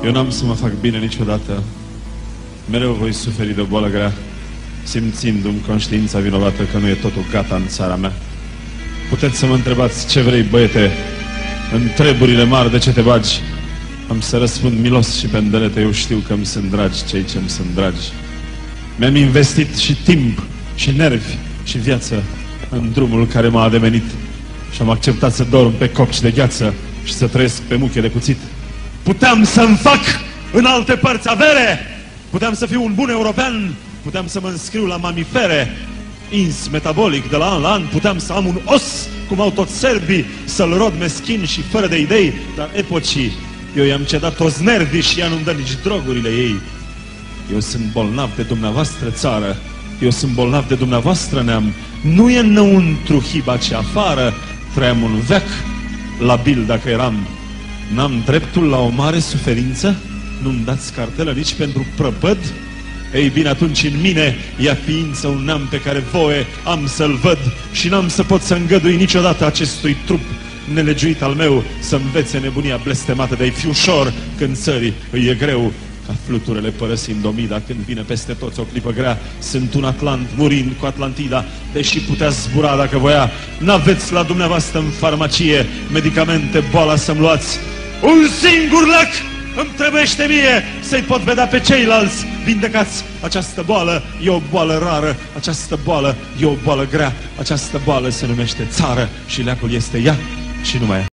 Eu n-am să mă fac bine niciodată. Mereu voi suferi de o boală grea, simțindu-mi conștiința vinovată că nu e totul gata în țara mea. Puteți să mă întrebați ce vrei, băiete, în treburile mari de ce te bagi. Am să răspund milos și pendelete, eu știu că îmi sunt dragi cei ce-mi sunt dragi. Mi-am investit și timp, și nervi, și viață în drumul care m-a ademenit și am acceptat să dorm pe copci de gheață și să trăiesc pe muche de cuțit. Puteam să-mi fac în alte părți avere, puteam să fiu un bun european, puteam să mă înscriu la mamifere, ins metabolic de la an la an, puteam să am un os, cum au toți serbii, să-l rod meschin și fără de idei, dar epocii, eu i-am cedat toți nervii și ea nu-mi dă nici drogurile ei. Eu sunt bolnav de dumneavoastră țară, eu sunt bolnav de dumneavoastră neam, nu e înăuntru hiba ce afară, trăiam un veac labil dacă eram. N-am dreptul la o mare suferință? Nu-mi dați cartelă nici pentru prăpăd? Ei bine, atunci în mine ia ființă un neam pe care voie am să-l văd și n-am să pot să îngădui niciodată acestui trup nelegiuit al meu să învețe nebunia blestemată de-ai fi ușor când țării îi e greu, ca fluturele părăsind Omida când vine peste toți o clipă grea. Sunt un Atlant murind cu Atlantida, deși putea zbura dacă voia. N-aveți la dumneavoastră în farmacie medicamente, boala să-mi luați. Un singur lac îmi trebuiește mie să-i pot vedea pe ceilalți vindecați. Această boală e o boală rară, această boală e o boală grea, această boală se numește țară și leacul este ea și numai ea.